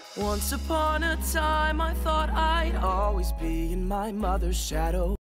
Once upon a time, I thought I'd always be in my mother's shadow.